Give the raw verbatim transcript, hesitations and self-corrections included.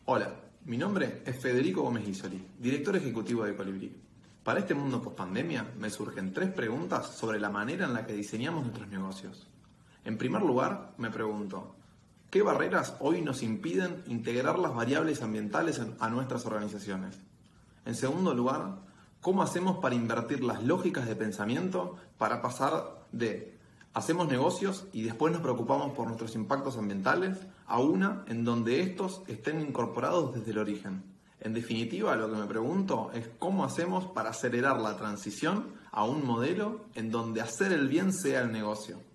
Hola, mi nombre es Federico Gómez Isoli, director ejecutivo de Colibrí. Para este mundo post-pandemia me surgen tres preguntas sobre la manera en la que diseñamos nuestros negocios. En primer lugar, me pregunto, ¿qué barreras hoy nos impiden integrar las variables ambientales a nuestras organizaciones? En segundo lugar, ¿cómo hacemos para invertir las lógicas de pensamiento para pasar de hacemos negocios y después nos preocupamos por nuestros impactos ambientales a una en donde estos estén incorporados desde el origen? En definitiva, lo que me pregunto es cómo hacemos para acelerar la transición a un modelo en donde hacer el bien sea el negocio.